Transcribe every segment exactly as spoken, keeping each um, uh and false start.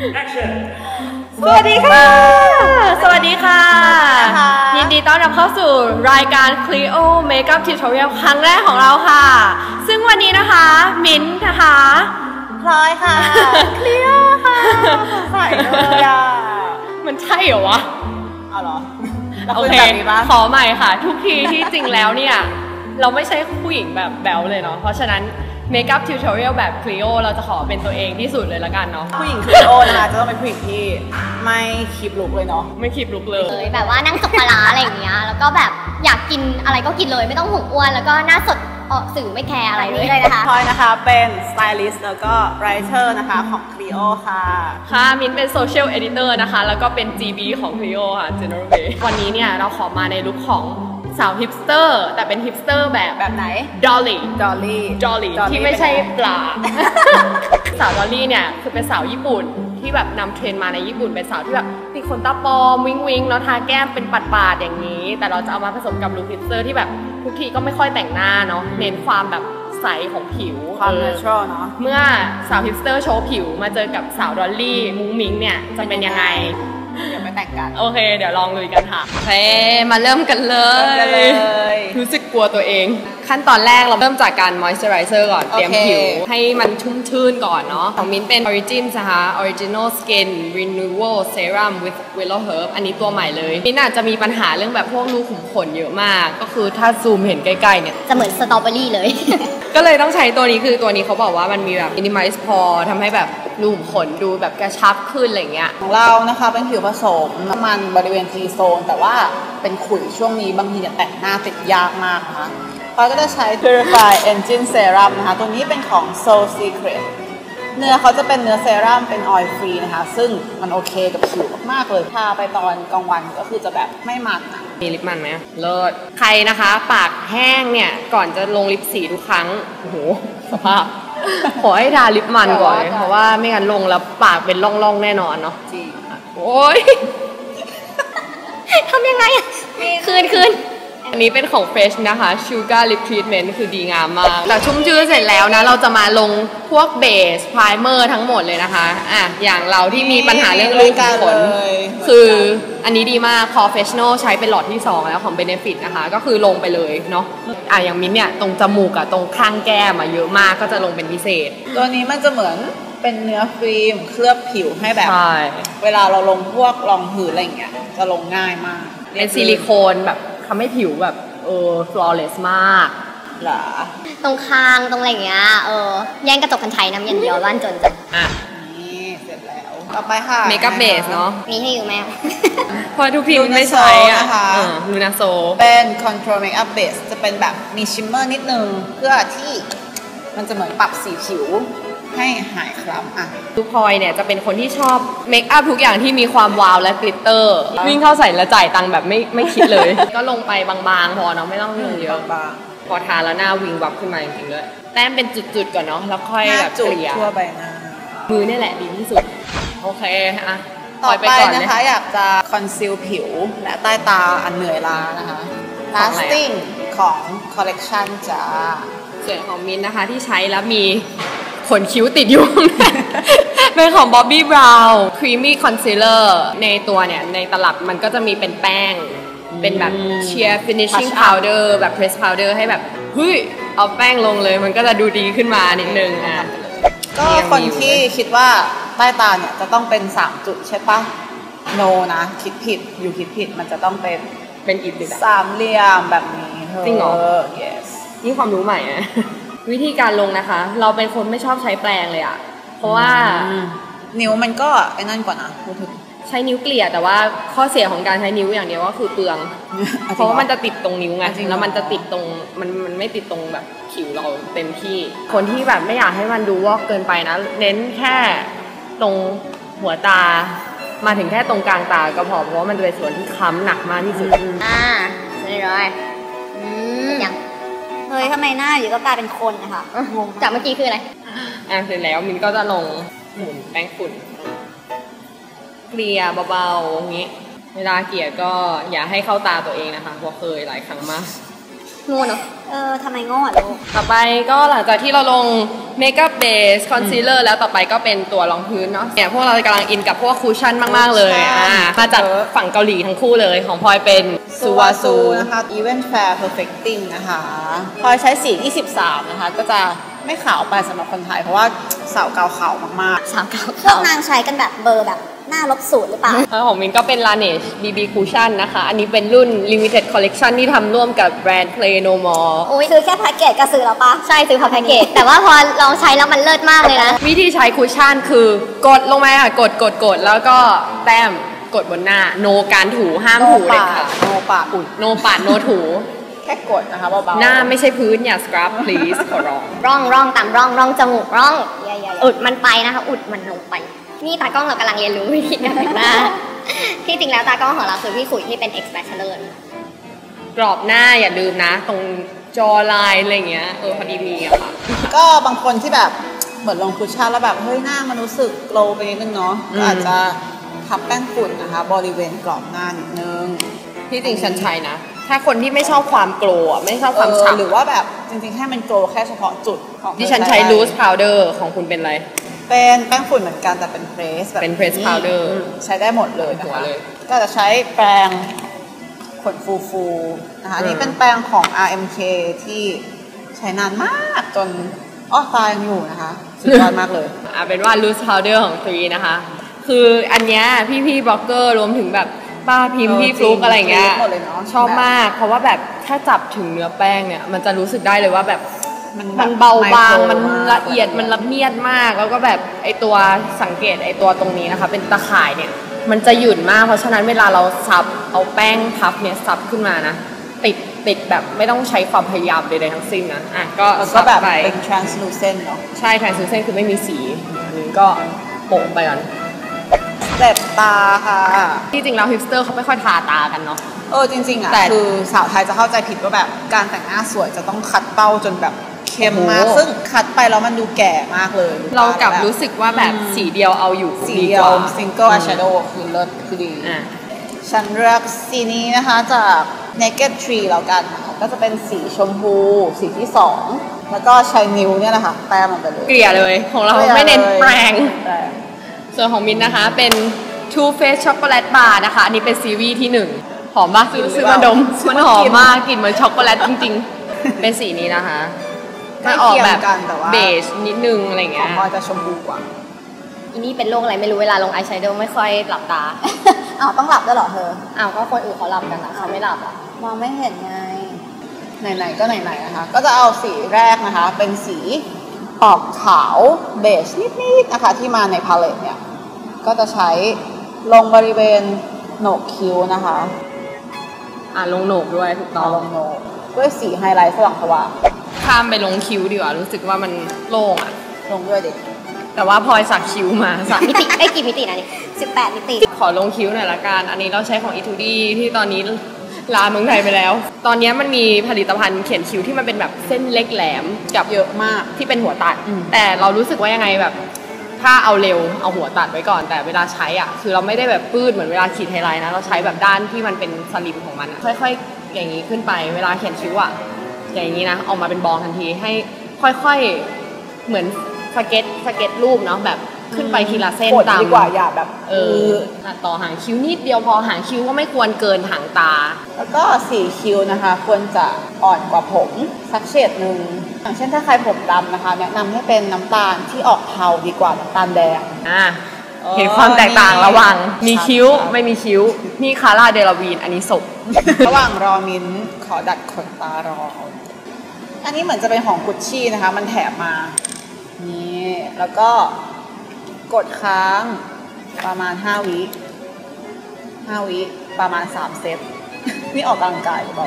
สวัสดีค่ะสวัสดีค่ะยินดีต้อนรับเข้าสู่รายการ Clio Makeup Tutorial ครั้งแรกของเราค่ะซึ่งวันนี้นะคะมิ้นท์นะคะพลอยค่ะ Clio ค่ะใส่เลยอ่ะมันใช่เหรอวะเอาเหรอโอเคขอใหม่ค่ะทุกทีที่จริงแล้วเนี่ยเราไม่ใช่ผู้หญิงแบบแบลเลยเนาะเพราะฉะนั้นเมคอัพทิวทอเรียลแบบ Clio เราจะขอเป็นตัวเองที่สุดเลยละกันเนาะผู้หญิง Clio นะคะจะต้องเป็นผู้หญิงที่ไม่คลิปลุกเลยเนาะไม่คลิปลุกเลยแบบว่านั่งจกปลาร้าอะไรอย่างเงี้ยแล้วก็แบบอยากกินอะไรก็กินเลยไม่ต้องห่วงอ้วนแล้วก็หน้าสดออกสื่อไม่แคร์อะไรเลยนะคะพลอยนะคะเป็นสไตลิสต์แล้วก็ไรเตอร์นะคะของ Clio ค่ะค่ะมิ้นเป็นโซเชียลเอดิเตอร์นะคะแล้วก็เป็น จี บี ของ Clio ค่ะ General Way วันนี้เนี่ยเราขอมาในลุคของสาวฮิปสเตอร์แต่เป็นฮิปสเตอร์แบบแบบไหน Dolly Dolly Dolly ที่ไม่ใช่ปลาสาว Dolly เนี่ยคือเป็นสาวญี่ปุ่นที่แบบนำเทรนมาในญี่ปุ่นเป็นสาวที่แบบมีขนตาปลอมวิงวิงแล้วทาแก้มเป็นปาดๆอย่างนี้แต่เราจะเอามาผสมกับลุคฮิปสเตอร์ที่แบบทุกทีก็ไม่ค่อยแต่งหน้าเนาะเน้นความแบบใสของผิวความ natural เนาะเมื่อสาวฮิปสเตอร์โชว์ผิวมาเจอกับสาวดอลลี่มุ้งมิ้งเนี่ยจะเป็นยังไงเดี๋ยวไปแต่งกันโอเคเดี๋ยวลองลุยกันค่ะโอเคมาเริ่มกันเลยรู้สึกกลัวตัวเองขั้นตอนแรกเราเริ่มจากการ moisturizer ก่อนเตรียมผิวให้มันชุ่มชื่นก่อนเนาะของมิ้นเป็น origin นะคะ original skin renewal serum with willow herb อันนี้ตัวใหม่เลยมิ้นอาจจะมีปัญหาเรื่องแบบพวกรูขุมขนเยอะมากก็คือถ้าซูมเห็นใกล้ๆเนี่ยจะเหมือนสตรอเบอรี่เลยก็เลยต้องใช้ตัวนี้คือตัวนี้เขาบอกว่ามันมีแบบ minimize pore ทำให้แบบรูขุมขนดูแบบกระชับขึ้นอะไรเงี้ยของเรานะคะเป็นผิวผสมน้ำมันบริเวณ T-zone แต่ว่าเป็นขุยช่วงนี้บางทีเนี่ยแต่งหน้าติดยากมากนะคะพอยก็จะใช้ Purify Engine Serum นะคะตัวนี้เป็นของ Soul Secret เนื้อเขาจะเป็นเนื้อเซรั่มเป็นออยล์ฟรีนะคะซึ่งมันโอเคกับผิวมากๆเลยทาไปตอนกลางวันก็คือจะแบบไม่มันมีลิปมันไหมเลิศใครนะคะปากแห้งเนี่ยก่อนจะลงลิปสีทุกครั้งโอ้โหสภาพขอให้ทาลิปมันก่อนเพราะว่าไม่งั้นลงแล้วปากเป็นร่องๆแน่นอนเนาะจริงโอ้ยทำยังไงอ่ะคืนคืนอันนี้เป็นของ Fresh นะคะ Sugar Lip Treatment คือดีงามมากแต่ชุ่มชื้นเสร็จแล้วนะเราจะมาลงพวกเบสไพรเมอร์ทั้งหมดเลยนะคะอ่ะอย่างเราที่มีปัญหาเรื่องรูขุมขนคืออันนี้ดีมาก Professional ใช้เป็นหลอดที่สองแล้วของ Benefit นะคะก็คือลงไปเลยเนาะอ่ะอย่างมิ้นเนี่ยตรงจมูกกับตรงข้างแก้มเยอะมากก็จะลงเป็นพิเศษตัวนี้มันจะเหมือนเป็นเนื้อฟิล์มเคลือบผิวให้แบบเวลาเราลงพวกรองพื้นอะไรอย่างเงี้ยจะลงง่ายมากเป็นซิลิโคนแบบทำให้ผิวแบบเออ flawless มากเหรอตรงคางตรงอะไรอย่างเงี้ยเออแย่งกระจกกันชัยน้ำยันเดียวบ้านจนจ้ะอ่ะนี่เสร็จแล้วต่อไปค่ะเมคอัพเบสเนาะมีให้อยู่ไหมพอทุกทีมไม่ใช้อ่ะลูนาโซเป็น control makeup base จะเป็นแบบมีชิมเมอร์นิดนึงเพื่อที่มันจะเหมือนปรับสีผิวให้หายคล้ำอ่ะทุกพลอยเนี่ยจะเป็นคนที่ชอบเมคอัพทุกอย่างที่มีความวาวและกลิตเตอร์วิ่งเข้าใส่แล้วจ่ายตังค์แบบไม่ไม่คิดเลย ก็ลงไปบางๆพอเนาะไม่ต้องลงเยอะบางพอทาแล้วหน้าวิงวับขึ้นมาจริงๆด้วยแต้มเป็นจุดๆก่อนเนาะแล้วค่อยแบบเกลี่ยทั่วใบหน้ามือนี่แหละดีที่สุดโอเคอ่ะต่อไปนะคะอยากจะคอนซีลผิวและใต้ตาอันเหนื่อยล้านะคะ lasting ของ collection จ้าส่วนของมินนะคะที่ใช้แล้วมีขนคิ้วติดอยู่เป็นของ Bobbi Brown Creamy Concealer ในตัวเนี่ยในตลับมันก็จะมีเป็นแป้งเป็นแบบ Sheer Finishing Powder แบบ Press Powder ให้แบบเฮ้ยเอาแป้งลงเลยมันก็จะดูดีขึ้นมานิดนึงอ่ะก็คนที่คิดว่าใต้ตาเนี่ยจะต้องเป็นสามจุดใช่ปะ no นะคิดผิดอยู่คิดผิดมันจะต้องเป็นเป็นอีกสามเหลี่ยมแบบนี้จริงเหรอ yes นี่ความรู้ใหม่นะวิธีการลงนะคะเราเป็นคนไม่ชอบใช้แปรงเลยอ่ะเพราะว่านิ้วมันก็ไอ้นั่นกว่านะพูดถึงใช้นิ้วเกลี่ยแต่ว่าข้อเสียของการใช้นิ้วอย่างเดียวก็คือเปลืองเพราะว่ามันจะติดตรงนิ้วไงแล้วมันจะติดตรงมันมันไม่ติดตรงแบบผิวเราเต็มที่คนที่แบบไม่อยากให้มันดูวอกเกินไปนะเน้นแค่ตรงหัวตามาถึงแค่ตรงกลางตาก็พอเพราะว่ามันจะเป็นส่วนที่ค้ำหนักมากที่สุดอ่าเลยเลยอืมอย่างเฮ้ยทำไมหน้าอยู่ก็กลายเป็นคนนะคะงงจากเมื่อกี้คืออะไรอ่ะเสร็จแล้วมินก็จะลงหมุนแป้งฝุ่นเกลี่ยเบาๆอย่างนี้เวลาเกลี่ยก็อย่าให้เข้าตาตัวเองนะคะเพราะเคยหลายครั้งมากงูเนาะเออทำไมงอดลูกต่อไปก็หลังจากที่เราลงเมคอัพเบสคอนซีลเลอร์แล้วต่อไปก็เป็นตัวรองพื้นเนาะเนี่ยพวกเรากำลังอินกับพวกคูชั่นมากๆเลยอ่ามาจากฝั่งเกาหลีทั้งคู่เลยของพลอยเป็นซูวาซูนะคะ Event Fair Perfecting นะคะพลอยใช้สียี่สิบสามนะคะก็จะไม่ขาวไปสำหรับคนไทยเพราะว่าสาวเกาขาวมากๆสาวเกาพวกนางใช้กันแบบเบอร์แบบหน้าลบสูตรหรือเปล่าของมินก็เป็น Laneige บี บี Cushion นะคะอันนี้เป็นรุ่น Limited Collection ที่ทำร่วมกับแบรนด์ Play No More โอ้ยซื้อแค่แพ็กเกจก็ซื้อแล้วปะใช่ซื้อพอแพ็กเกจแต่ว่าพอลองใช้แล้วมันเลิศมากเลยนะวิธีใช้คุชชั่นคือกดลงมาค่ะกดกดกดแล้วก็แต้มกดบนหน้าโนการถูห้ามถูเด็ดขาดโนปาดโนปาดโนถูแค่กดนะคะเบาๆหน้าไม่ใช่พื้นอย่าสครับ please ขอร้องร่องร่องตามร่องร่องจมูกร่องอุดมันไปนะคะอุดมันลงไปนี่ตากล้องเรากำลังเรียนรู้วิธีการแต่งหน้าที่จริงแล้วตากล้องของเราคือพี่ขุยที่เป็น X Bachelor กรอบหน้าอย่าลืมนะตรงจอลายอะไรเงี้ยเออพอดีมีอะค่ะก็บางคนที่แบบเหมือนลงคุชชั่นแล้วแบบเฮ้ยหน้ามันรู้สึกโกลว์ไปนิดนึงเนาะก็อาจจะทับแป้งฝุ่นนะคะบริเวณกรอบหน้านิดนึงที่จริงฉันใช้นะถ้าคนที่ไม่ชอบความโกลว์ไม่ชอบความฉ่ำหรือว่าแบบจริงๆให้มันโกลว์แค่เฉพาะจุดที่ฉันใช้ loose powder ของคุณเป็นอะไรเป็นแป้งฝุ่นเหมือนกันแต่เป็นเพรสแบบเป็นเพรสพาวเดอร์ใช้ได้หมดเลยนะคะก็จะใช้แปรงขนฟูๆนะคะนี่เป็นแปรงของ อาร์ เอ็ม เค ที่ใช้นานมากจนอ้อตายังอยู่นะคะสุดยอดมากเลยอ่าเป็นว่า loose powder ของทรีนะคะคืออันเนี้ยพี่ๆบล็อกเกอร์รวมถึงแบบป้าพิมพ์พี่ฟลุ๊กอะไรเงี้ยชอบมากเพราะว่าแบบถ้าจับถึงเนื้อแป้งเนี่ยมันจะรู้สึกได้เลยว่าแบบมันเบาบางมันละเอียดมันละเมียดมากแล้วก็แบบไอตัวสังเกตไอตัวตรงนี้นะคะเป็นตะข่ายเนี่ยมันจะหยุ่นมากเพราะฉะนั้นเวลาเราซับเอาแป้งพับเนี่ยซับขึ้นมานะติดติดแบบไม่ต้องใช้ความพยายามใดๆทั้งสิ้นนะอ่ะก็ก็แบบเป็น translucent เนาะใช่ translucent คือไม่มีสีอันนี้ก็โปะไปก่อนเล็บตาค่ะที่จริงแล้วฮิปสเตอร์เขาไม่ค่อยทาตากันเนาะเออจริงๆอ่ะคือสาวไทยจะเข้าใจผิดว่าแบบการแต่งหน้าสวยจะต้องคัดเป้าจนแบบเข้มมากซึ่งคัดไปแล้วมันดูแก่มากเลยเรากลับรู้สึกว่าแบบสีเดียวเอาอยู่สีเดียวซิงเกิลอายแชโดว์คือเลิศคือดีฉันเลือกสีนี้นะคะจาก Naked Tree แล้วกันก็จะเป็นสีชมพูสีที่สองแล้วก็ใช้นิ้วเนี่ยนะคะแต้มลงไปเลยเกลี่ยเลยของเราไม่เน้นแปรงส่วนของมินนะคะเป็น Too Faced Chocolate Bar นะคะอันนี้เป็นซีรีส์ที่หนึ่งหอมมากซื้อมาดมมันหอมมากกลิ่นเหมือนช็อกโกแลตจริงๆเป็นสีนี้นะคะมันออกแบบเบจนิดนึงอะไรเงี้ยของพอจะชมพูกว่าอันนี้เป็นโรคอะไรไม่รู้เวลาลงอายแชโดว์ไม่ค่อยหลับตาอ้าวต้องหลับด้วยเหรอเธออ้าวก็คนอื่นเขาหลับกันนะเขาไม่หลับอ่ะมองไม่เห็นไงไหนๆก็ไหนๆนะคะก็จะเอาสีแรกนะคะเป็นสีออกขาวเบจนิดๆนะคะที่มาในพาเลตเนี่ยก็จะใช้ลงบริเวณโหนกคิ้วนะคะอ่าลงโหนกด้วยถูกต้องลงโหนกด้วยสีไฮไลท์สว่างสว่างข้ามไปลงคิ้วดีกว่ารู้สึกว่ามันโล่งอะลงด้วยดิแต่ว่าพลอยสักคิ้วมาสักมิติไอ้กี่มิตินะนี่สิบแปดมิติขอลงคิ้วหน่อยละกันอันนี้เราใช้ของอีทูดี้ที่ตอนนี้ลาเมืองไทยไปแล้วตอนนี้มันมีผลิตภัณฑ์เขียนคิ้วที่มันเป็นแบบเส้นเล็กแหลมกับเยอะมากที่เป็นหัวตัดแต่เรารู้สึกว่ายังไงแบบถ้าเอาเร็วเอาหัวตัดไว้ก่อนแต่เวลาใช้อ่ะคือเราไม่ได้แบบปื้ดเหมือนเวลาขีดไฮไลท์นะเราใช้แบบด้านที่มันเป็นสลิมของมันค่อยๆอย่างนี้ขึ้นไปเวลาเขียนคิ้วอ่ะอย่างนี้นะออกมาเป็นบอลทันทีให้ค่อยๆเหมือนสเก็ตสเก็ตรูปเนาะแบบขึ้นไปทีละเส้นตามดีกว่าอย่าแบบเออต่อหางคิ้วนิดเดียวพอหางคิ้วก็ไม่ควรเกินหางตาแล้วก็สีคิ้วนะคะควรจะอ่อนกว่าผมสักเฉดหนึ่งอย่างเช่นถ้าใครผมดำนะคะแนะนำให้เป็นน้ำตาลที่ออกเทาดีกว่าน้ำตาลแดงอ่าเห็นความแตกต่างระหว่างมีคิ้วไม่มีคิ้วนี่คาร่าเดลาวีนอันนี้ศพระหว่างรอมิ้นขอดัดขนตารออันนี้เหมือนจะเป็นของกุชชี่นะคะมันแถมมานี่แล้วก็กดค้างประมาณห้าวิห้าวิประมาณสามเซตนี่ออกกำลังกายหรือเปล่า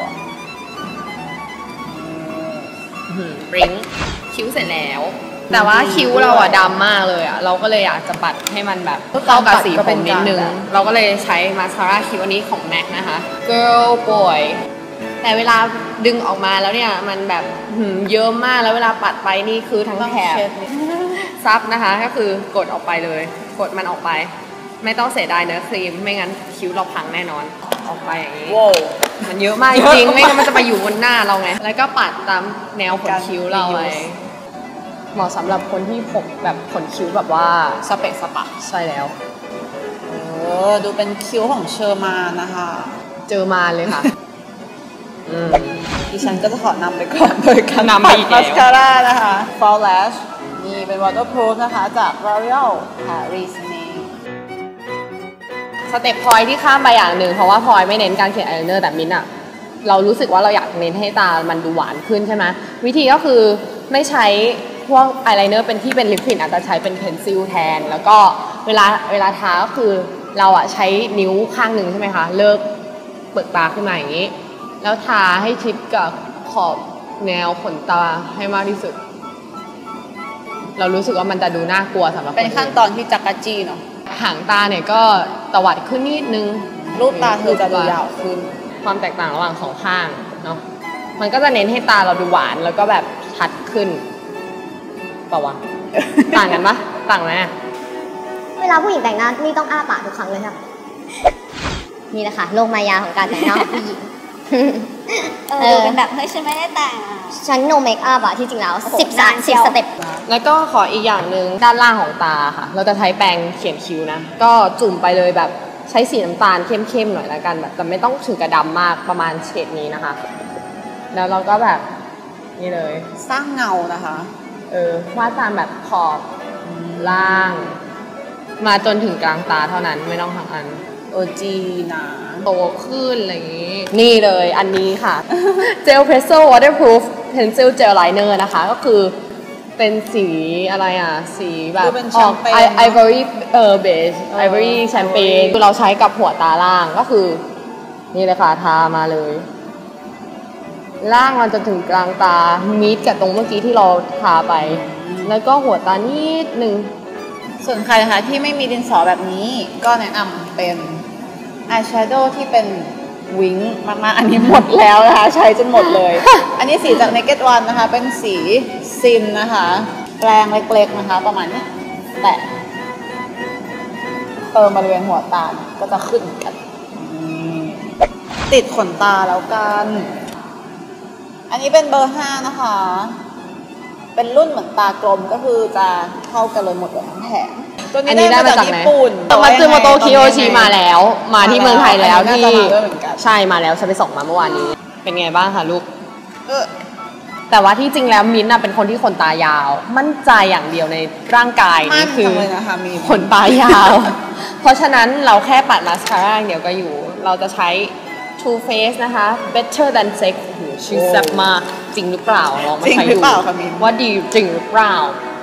บริ้งคิ้วเสร็จแล้วแต่ว่าคิ้วเราอะดำมากเลยอะเราก็เลยอยากจะปัดให้มันแบบเข้ากับสีผมนิดนึงเราก็เลยใช้มาสคาร่าคิ้วอันนี้ของ แม็ก นะคะ Girl Boy แต่เวลาดึงออกมาแล้วเนี่ยมันแบบเยอะมากแล้วเวลาปัดไปนี่คือทั้งแถบซับนะคะก็คือกดออกไปเลยกดมันออกไปไม่ต้องเสียดายเนื้อครีมไม่งั้นคิ้วเราพังแน่นอนออกไปอย่างนี้มันเยอะมากจริงๆไม่งั้นมันจะไปอยู่บนหน้าเราไงแล้วก็ปัดตามแนวขนคิ้วเราไว้เหมาะสำหรับคนที่ผมแบบขนคิ้วแบบว่าสเปะสปะใช่แล้วเออดูเป็นคิ้วของเชอร์มานนะคะเจอมาเลยค่ะอืมดิฉันก็จะขอนำไปก่อนโดยการนำปัดมาสคาร่านะคะ Fall Lash นี่เป็น waterproof นะคะจาก L'Oreal Paris นี่สเต็ปพอยที่ข้ามไปอย่างหนึ่งเพราะว่าพอยไม่เน้นการเขียนอายไลเนอร์แต่มิ้นอะเรารู้สึกว่าเราอยากเน้นให้ตามันดูหวานขึ้นใช่ไหมวิธีก็คือไม่ใช้พวกอายไลเนอร์เป็นที่เป็นลิปติกอาจจะใช้เป็นเพนซิลแทนแล้วก็เวลาเวลาทาก็คือเราอะใช้นิ้วข้างหนึ่งใช่ไหมคะเลิกเปิดตาขึ้นมาอย่างนี้แล้วทาให้ชิดกับขอบแนวขนตาให้มากที่สุดเรารู้สึกว่ามันจะดูน่ากลัวสำหรับเป็นขั้นตอนที่จักรจี้เนาะหางตาเนี่ยก็ตวัดขึ้นนิดนึงรูปตาเธอจะดูยาวขึ้นความแตกต่างระหว่างสองข้างเนาะมันก็จะเน้นให้ตาเราดูหวานแล้วก็แบบชัดขึ้นเปล่าวะ ต่างกันปะต่างไหมเวลาผู้หญิงแต่งหน้านี่ต้องอ้าปากทุกครั้งเลยค่ะนี่แหละค่ะโลกมายาของการแต่งหน้าของผู้หญิงเออเป็นแบบเฮ้ยฉันไม่ได้แต่งฉันโนเมคอัพอะที่จริงแล้วสิบสามสิบสเต็ปแล้วก็ขออีกอย่างหนึ่งด้านล่างของตาค่ะเราจะใช้แปรงเขียนคิ้วนะก็จุ่มไปเลยแบบใช้สีน้ำตาลเข้มๆหน่อยละกันแบบแต่ไม่ต้องถึงกระดำมากประมาณเฉดนี้นะคะแล้วเราก็แบบนี่เลยสร้างเงานะคะเออวาดตามแบบขอบล่างมาจนถึงกลางตาเท่านั้นไม่ต้องทั้งอันโอจีนะโตขึ้นอะไรอย่างนี้นี่เลยอันนี้ค่ะ Gel Pencil Waterproof Pencil Gel Liner นะคะก็คือเป็นสีอะไรอ่ะสีแบบออกไอวอรี่เออเบจไอวอรี่แชมเปญคือเราใช้กับหัวตาล่างก็คือนี่เลยค่ะทามาเลยล่างมันจนถึงกลางตามิดกับตรงเมื่อกี้ที่เราทาไปแล้วก็หัวตานิดนึงส่วนใครนะคะที่ไม่มีดินสอแบบนี้ก็แนะนำเป็นอายแชโดว์ที่เป็นวิงมากๆอันนี้หมดแล้วนะคะใช้จนหมดเลย อันนี้สีจาก Naked One นะคะเป็นสีซินนะคะแปรงเล็กๆนะคะประมาณนี้แตะเติมบริเวณหัวตาก็จะขึ้นกันติดขนตาแล้วกันอันนี้เป็นเบอร์ห้านะคะเป็นรุ่นเหมือนตากลมก็คือจะเท่ากันเลยหมดเลยทั้งแผงตัวนี้ได้มาจากญี่ปุ่นแต่มาซึโมโตคิโอชิมาแล้วมาที่เมืองไทยแล้วที่ใช่มาแล้วฉันไปส่งมาเมื่อวานนี้เป็นไงบ้างคะลูกแต่ว่าที่จริงแล้วมิ้นท์เป็นคนที่ขนตายาวมั่นใจอย่างเดียวในร่างกายนี่คือขนตายาวเพราะฉะนั้นเราแค่ปัดมาสคาร่าเดียวก็อยู่เราจะใช้ Too Faced นะคะ Better Than Sex ชื่อแซ่บมากจริงหรือเปล่าลองมาใช้ดูว่าดีจริงหรือเปล่า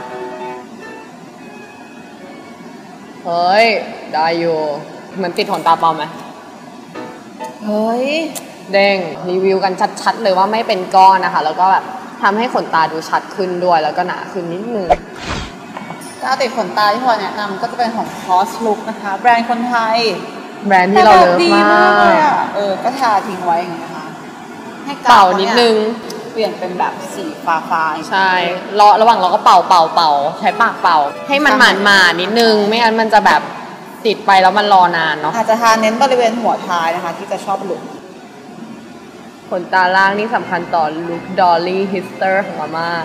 เฮ้ยได้อยู่เหมือนติดขนตาปลอมไหมเฮ้ยเด้งรีวิวกันชัดๆเลยว่าไม่เป็นก้อนนะคะแล้วก็แบบทำให้ขนตาดูชัดขึ้นด้วยแล้วก็หนาขึ้นนิดนึงถ้าติดขนตาที่พอแนะนำก็จะเป็นของ Cos Look นะคะแบรนด์คนไทยแบรนด์ที่เราเลิฟมากเออก็ทาทิ้งไว้อย่างนี้นะคะให้เป่านิดนึงเปลี่ยนเป็นแบบสีฟ้าฟ้าใช่รอระหว่างเราก็เป่าเป่าเป่าใช้ปากเป่าให้มันหมานมานิดนึงไม่งั้นมันจะแบบติดไปแล้วมันรอนานเนาะอาจจะทาเน้นบริเวณหัวท้ายนะคะที่จะชอบหลุดขนตาล่างนี่สำคัญต่อลุคดอลลี่ฮิสเตอร์ของมาม่า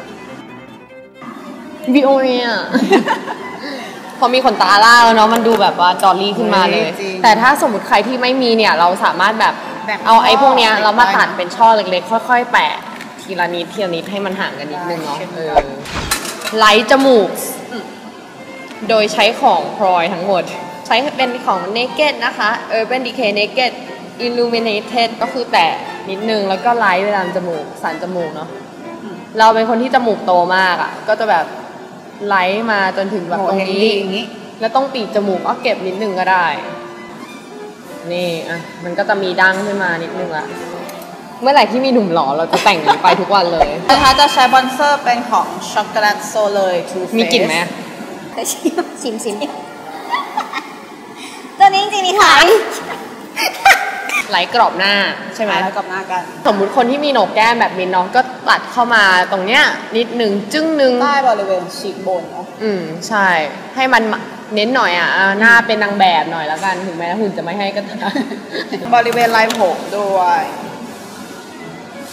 วิโอเนี่ยพอมีขนตาล่างแล้วเนาะมันดูแบบว่าดอลลี่ขึ้นมาเลยแต่ถ้าสมมติใครที่ไม่มีเนี่ยเราสามารถแบบเอาไอ้พวกเนี้ยเรามาตัดเป็นช่อเล็กๆค่อยๆแปะทีละนิดทีละนิดให้มันห่างกันนิดนึงเนาะเออไลท์จมูกโดยใช้ของพลอยทั้งหมดใช้เป็นของ Naked นะคะ Urban Decay Naked Illuminated ก็คือแตะนิดนึงแล้วก็ไลท์เวลาจมูกสันจมูกเนาะเราเป็นคนที่จมูกโตมากอ่ะก็จะแบบไลท์มาจนถึงแบบตรงนี้แล้วต้องปีกจมูกก็เก็บนิดนึงก็ได้นี่อ่ะมันก็จะมีดั้งขึ้นมานิดนึงละเมื่อไหร่ที่มีหนุ่มหล่อเราจะแต่งนี้ไปทุกวันเลยนะคะจะใช้บอนเซอร์เป็นของช็อกโกแลตโซเลยทูเฟสมีกลิ่นไหมเคยชิมชิมชิมตัวนี้จริงๆมีขายไหลกรอบหน้าใช่ไหมไหลกรอบหน้ากันสมมุติคนที่มีโหนกแก้มแบบมินน้องก็ตัดเข้ามาตรงเนี้ยนิดนึงจึ้งนึงใต้บริเวณชีกโบนเนาะอืมใช่ให้มันเน้นหน่อยอ่ะหน้าเป็นนางแบบหน่อยแล้วกันถึงแม้หุ่นจะไม่ให้ก็ตามบริเวณลายผมด้วย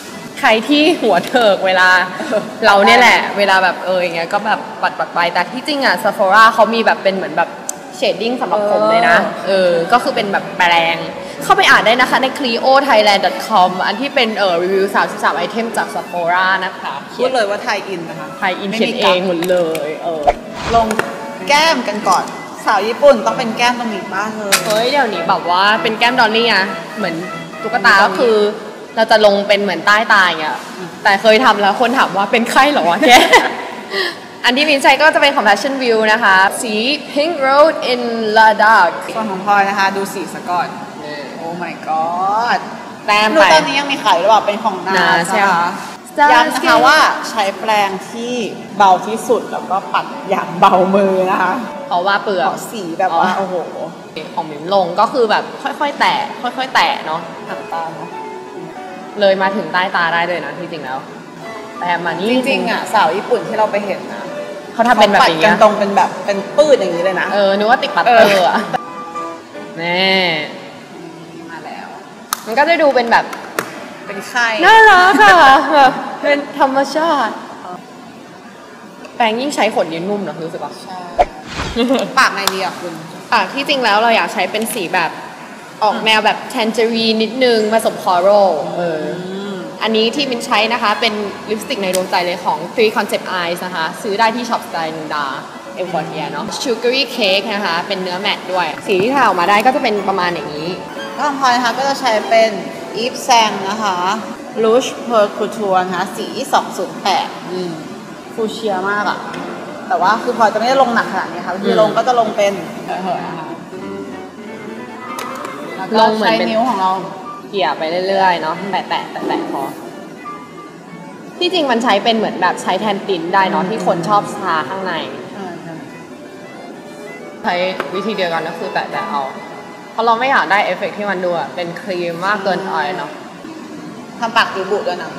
ใครที่หัวเถิกเวลา เราเนี่ยแหละเวลาแบบเอออย่างเงี้ยก็แบบปัดปัดไปแต่ที่จริงอะ Sephora เขามีแบบเป็นเหมือนแบบเชดดิ้งสำหรับผมเลยนะเออก็คือเป็นแบบแปรงเข้าไปอ่านได้นะคะใน คลีโอไทยแลนด์ ดอท คอม อันที่เป็นเอ่อรีวิวสามสิบสามไอเทมจาก Sephora นะคะพูดเลยว่าไทยอินนะคะไทยอินเขียนเองหมดเลยเออลงแก้มกันก่อนสาวญี่ปุ่นต้องเป็นแก้มตรงนี้บ้างเลยเฮ้ยเดี๋ยวนี้แบบว่าเป็นแก้มดอลลี่อะเหมือนตุ๊กตาก็คือเราจะลงเป็นเหมือนใต้ตาอย่างเงี้ยแต่เคยทำแล้วคนถามว่าเป็นไข้เหรอวะแก อันที่มินใช้ก็จะเป็นของ Passion View นะคะสี Pink Road in Ladakh ส่วนของพลอยนะคะดูสีซะก่อนโอ้ my god แต้มไปตอนนี้ยังมีขายหรือเปล่าเป็นของนาใช่ไหมย้ำนะคะว่าใช้แปรงที่เบาที่สุดแล้วก็ปัดอย่างเบามือนะคะเพราะว่าเปลือกสีแบบว่าโอ้โหของมิมลงก็คือแบบค่อยๆแตะค่อยๆแตะเนาะถักตาเนาะเลยมาถึงใต้ตาได้เลยนะที่จริงแล้วแต่มานี่จริงๆอ่ะสาวญี่ปุ่นที่เราไปเห็นนะเขาทำเป็นแบบอย่างเงี้ยตรงเป็นแบบเป็นปื้ดอย่างนี้เลยนะเออนึกว่าติดปัตเตอร์อ่ะแน่มาแล้วมันก็จะดูเป็นแบบเป็นไข่น่ารักค่ะแบบเป็นธรรมชาติแปรงยิ่งใช้ขนยิ่งนุ่มเนอะรู้สึกว่าใช่ปากไงดีอ่ะคุณปากที่จริงแล้วเราอยากใช้เป็นสีแบบออกแนวแบบแทนเจอรีนนิดนึงผสมคอรัลเอออันนี้ที่มินใช้นะคะเป็นลิปสติกในดวงใจเลยของ Three Concept Eyes นะคะซื้อได้ที่ช็อปสไตล์นินดาเอ็มพอร์เทียเนาะ Sugary Cake นะคะเป็นเนื้อแมตต์ด้วยสีที่ถ่ายออกมาได้ก็จะเป็นประมาณอย่างนี้ก็ของพลอยนะคะก็จะใช้เป็น Yves Saint นะคะ Rouge Per Couture นะคะสีสองศูนย์แปดอืมฟูเชียมากอะแต่ว่าคือพลอยจะไม่ได้ลงหนักขนาดนี้ค่ะที่ลงก็จะลงเป็นเออนะคะลงเหมือนเป็นนิ้วของเราเกี่ยไปเรื่อยๆเนาะแตะแตะแตะแตะพอที่จริงมันใช้เป็นเหมือนแบบใช้แทนติ้นได้เนาะที่คนชอบทาข้างในใช้วิธีเดียวกันก็คือแตะแตะเอาเพราะเราไม่อยากได้เอฟเฟกต์ที่มันดูเป็นครีมมากเกินไปเนาะทำปากตีบุด้วยนะ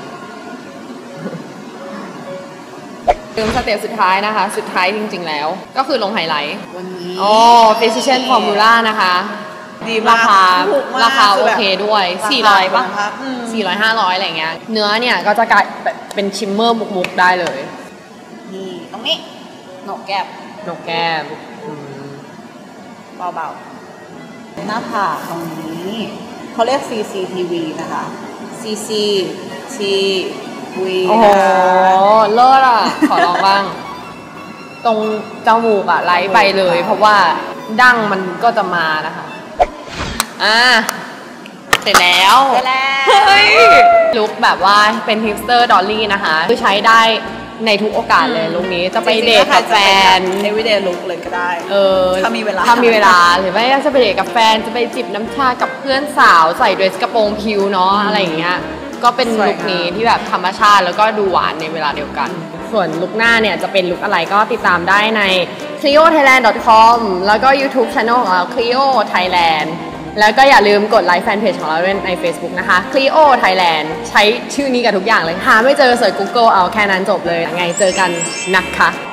ลืมสเต็ปสุดท้ายนะคะสุดท้ายจริงๆแล้วก็คือลงไฮไลท์วันนี้อ๋อ Physician Formula นะคะดีราคาราคาโอเคด้วยสี่ร้อยป่ะสี่ร้อยห้าร้อยอะไรเงี้ยเนื้อเนี่ยก็จะกลายเป็นชิมเมอร์มุกๆได้เลยนี่ตรงนี้โหนกแก้มโหนกแก้มเบาๆหน้าผากตรงนี้เขาเรียก ซี ซี ที วี นะคะ ซี ซี ที วีโอ้โหเลิศอ่ะขอลองบ้างตรงจมูกอะไล่ไปเลยเพราะว่าดั้งมันก็จะมานะคะอ่าเสร็จแล้วเสร็จแล้วเฮ้ยลุคแบบว่าเป็นฮิปสเตอร์ดอลลี่นะคะคือใช้ได้ในทุกโอกาสเลยลุคนี้จะไปเดทกับแฟน everyday look เลยก็ได้เออถ้ามีเวลาถ้ามีเวลาหรือไม่จะไปเดทกับแฟนจะไปจิบน้ำชากับเพื่อนสาวใส่เดรสกระโปรงพิวเนาะอะไรอย่างเงี้ยก็เป็นลุคนี้ที่แบบธรรมชาติแล้วก็ดูหวานในเวลาเดียวกันส่วนลุคหน้าเนี่ยจะเป็นลุคอะไรก็ติดตามได้ใน คลีโอไทยแลนด์ ดอท คอม แล้วก็ YouTube Channel ของเรา Clio Thailand แล้วก็อย่าลืมกดไลค์แฟนเพจของเราด้วยใน Facebook นะคะ Clio Thailand ใช้ชื่อนี้กับทุกอย่างเลยหาไม่เจอเสิร์ช Google เอาแค่นั้นจบเลยไงเจอกันนะคะ